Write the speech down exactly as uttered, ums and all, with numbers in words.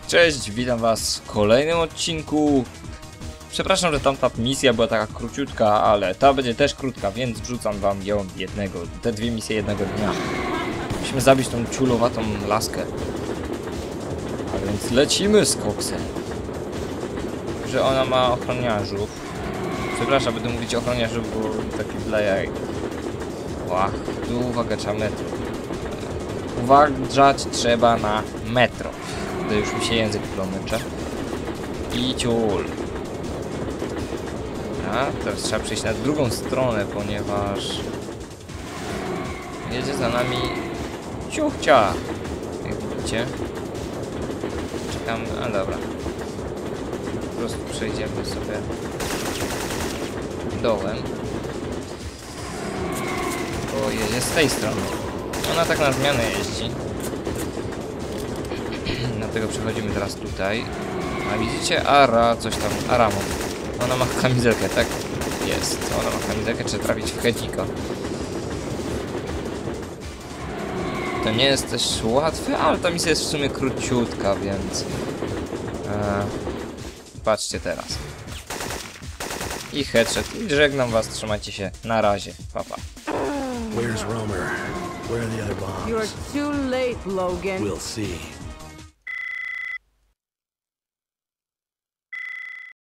Cześć, witam was w kolejnym odcinku. Przepraszam, że tamta misja była taka króciutka, ale ta będzie też krótka, więc wrzucam wam ją jednego, te dwie misje jednego dnia. Musimy zabić tą ciulowatą laskę. A więc lecimy z koksem. Że ona ma ochroniarzów. Przepraszam, będę mówić ochroniarzów, bo taki dla jaj. Łach, tu uwaga, trzeba metro. Uważać trzeba na metro. To już mi się język plomycze. I ciul. Dobra, teraz trzeba przejść na drugą stronę, ponieważ jedzie za nami ciuchcia. Jak widzicie. Czekamy, a dobra. Po prostu przejdziemy sobie dołem. Bo jedzie z tej strony. Ona tak na zmianę jeździ. Dlatego przechodzimy teraz tutaj. A widzicie? Ara, coś tam, Aramo. Ona ma kamizelkę, tak? Jest. Ona ma kamizelkę, trzeba trafić w Hedzika. To nie jest też łatwe, ale ta misja jest w sumie króciutka, więc... Eee, patrzcie teraz. I headshot. I żegnam was, trzymajcie się. Na razie. Pa, pa. Where's Romer? Where are the other bombs? You're too late, Logan. We'll see.